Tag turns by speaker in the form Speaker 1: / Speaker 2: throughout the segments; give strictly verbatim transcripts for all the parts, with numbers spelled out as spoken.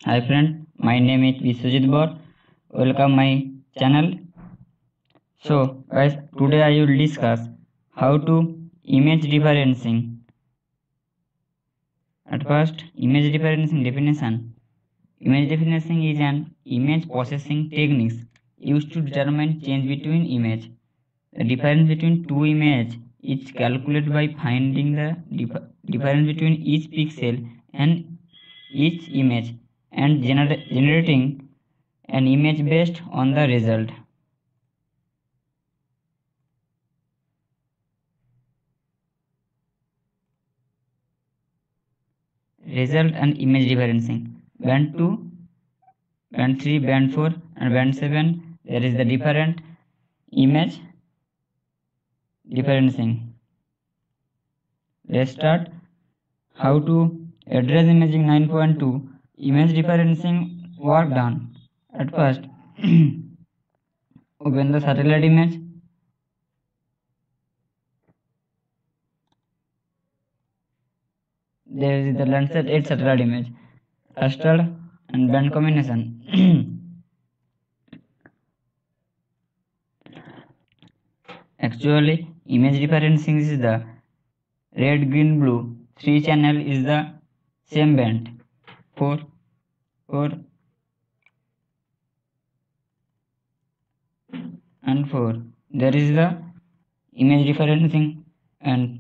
Speaker 1: Hi friend, my name is Vishwajit Bor. Welcome my channel. So guys, today I will discuss how to image referencing. At first, image referencing definition. Image referencing is an image processing techniques used to determine change between image. The difference between two images is calculated by finding the dif difference between each pixel and each image and gener generating an image based on the result. Result and image referencing. Band two, band three, band four and band seven, there is the different image referencing. Let's start how to address imaging nine point two image referencing work done. At first, open the satellite image. There is the Landsat eight satellite image, raster and band combination. Actually, image referencing is the red, green, blue. Three channel is the same band. Four, four, and four. There is the image referencing and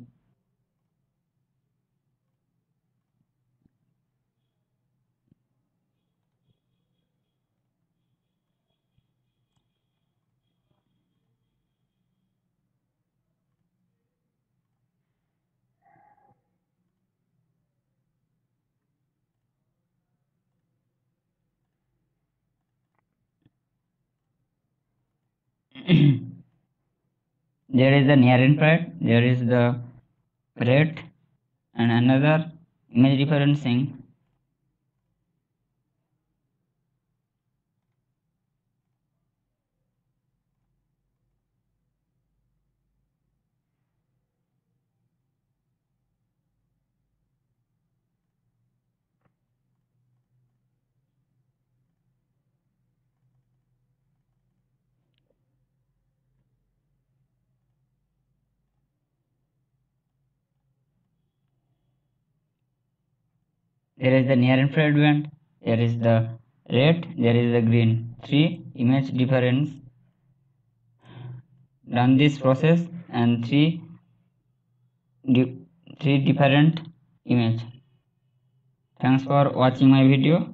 Speaker 1: there is the near infrared, there is the red and another image referencing. There is the near infrared band, there is the red, there is the green. Three image difference. Done this process and three di three different image. Thanks for watching my video.